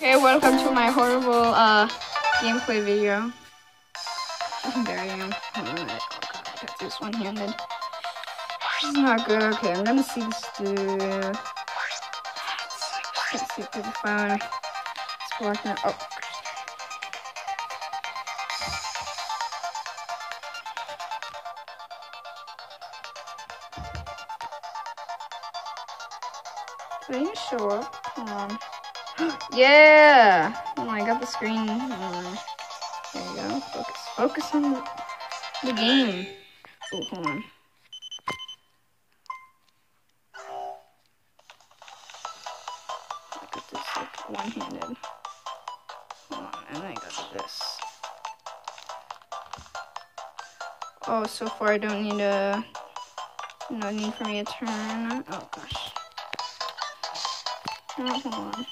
Hey, welcome to my horrible gameplay video. There I am. Oh god, I got this one-handed. This is not good. Okay, I'm gonna see this through. Can't see through the phone. It's working. Oh. Did you show up? Hold on. Yeah! Oh, I got the screen. There you go. Focus on the game. Oh, hold on. I got this like one-handed. Hold on, and then I got this. Oh, so far I don't need a. No need for me to turn. Oh gosh. Oh, hold on.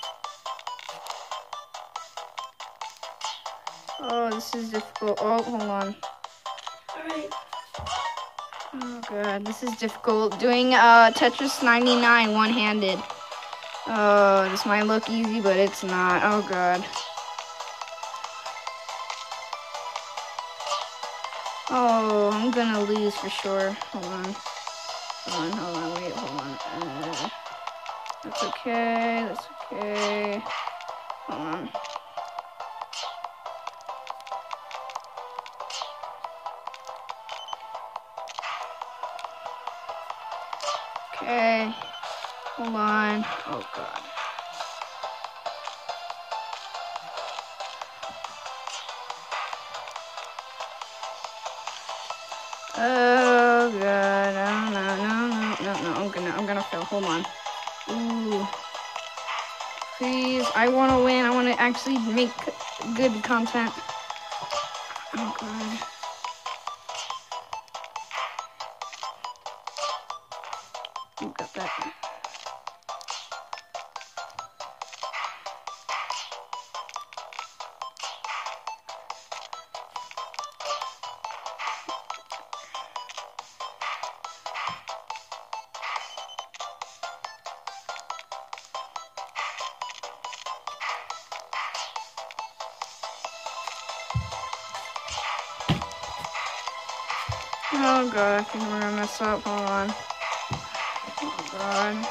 Oh, this is difficult. Oh, hold on. Alright. Oh, God. This is difficult. Doing Tetris 99 one-handed. Oh, this might look easy, but it's not. Oh, God. Oh, I'm gonna lose for sure. Hold on. Hold on. Wait, hold on. That's okay. That's okay. Hold on. Okay, hold on. Oh god. Oh god. No. I'm gonna fail. Hold on. Ooh. Please, I wanna win. I wanna actually make good content. Oh god. You got that. Oh god, I think we're gonna mess up. Hold on. Oh god.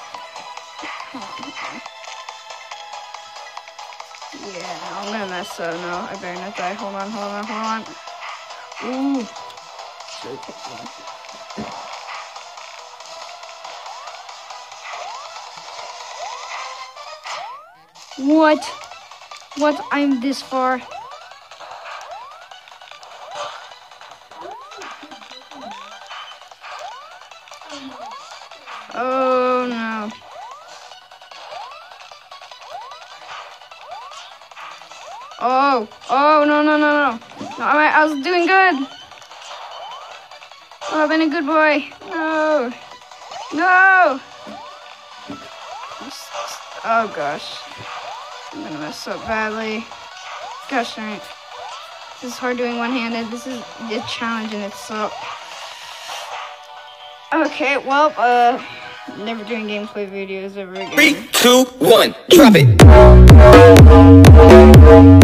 Yeah, I'm gonna mess up now. I better not die. Hold on. Ooh. Should have picked one. What? I'm this far. Oh no. Oh no. No, I was doing good. Oh, I've been a good boy. No. Oh gosh. I'm gonna mess up badly. Gosh darn it. This is hard doing one-handed. This is a challenge in itself. Okay, well, never doing gameplay videos ever again. 3, 2, 1, drop it.